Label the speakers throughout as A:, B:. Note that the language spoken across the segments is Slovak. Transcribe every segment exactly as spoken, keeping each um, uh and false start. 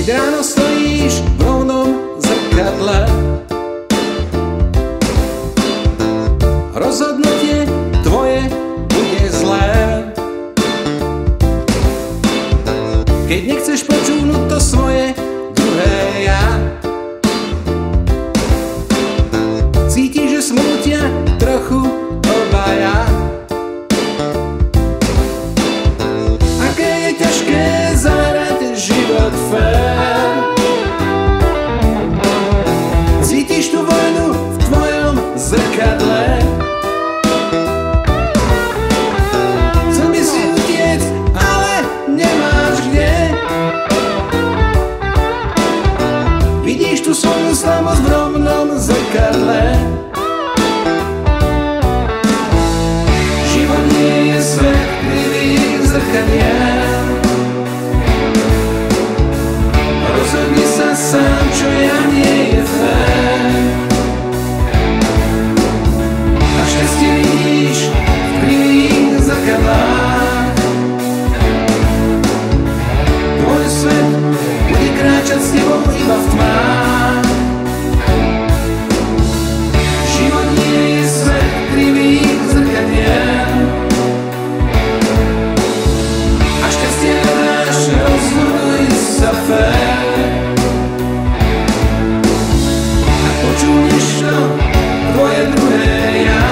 A: ráno stojíš v rovnom zrkadle. Rozhodnutie tvoje bude zlé. Keď nechceš počúvnuť to svoje druhé ja, cítiš, že smútia trochu obaja. Aké je ťažké zahrať život fér. Cítiš tú vojnu v tvojom zrkadle. Chcel by si utiec, ale nemáš kde. Vidíš tú svoju slabosť v rovnom zrkadle. Život nie je svet krivých zrkadiel. Rozhodni sa sám, čo ja nie je fér. A šťastie vidíš v krivých zrkadlách. Tvoj svet bude kráčať s tebou iba v tmách. Život nie je svet krivých zrkadiel. A šťastie hľadáš, rozhoduj sa fér. Ak počúvneš to tvoje druhé ja,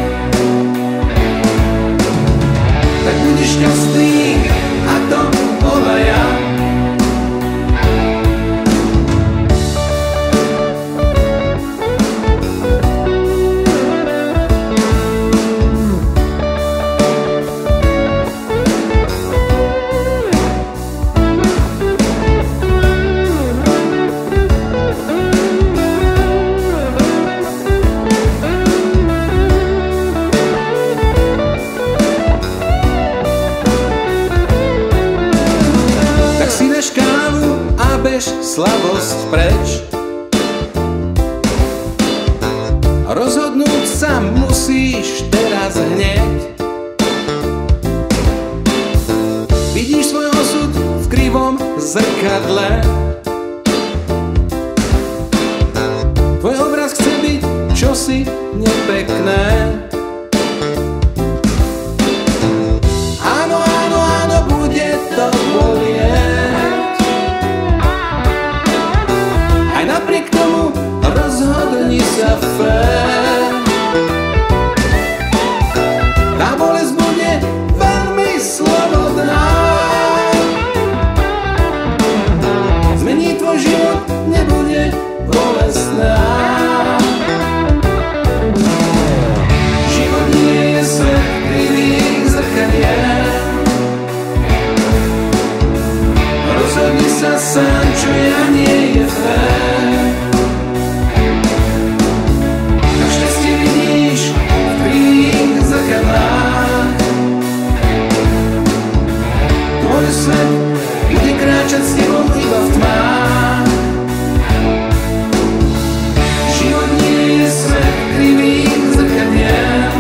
A: tak budeš šťastný a to obaja. Bež slabosť preč. Rozhodnúť sa musíš teraz hneď. Vidíš svoj osud v krivom zrkadle. Tvoj obraz chce byť čosi nepekné. Áno, áno, áno, bude to bolieť. Rozhodni sa fér. Tá bolesť bude veľmi slobodná. Zmení tvoj život, nebude bolestná. Život nie je svet krivých zrkadiel. Rozhodni sa sám, čo ja nie je fér. Tvoj svet bude kráčať s tebou iba v tmách. Život nie je svet krivých zrkadiel.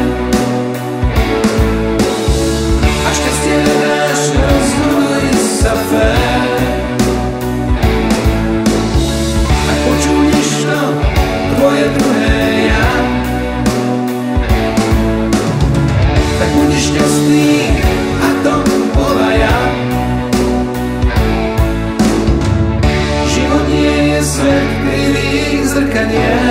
A: A šťastie hľadáš, rozhoduj sa fér. Ak počúvneš to tvoje druhé ja, tak budeš šťastný a to obaja. Život nie je svet krivých zrkadiel.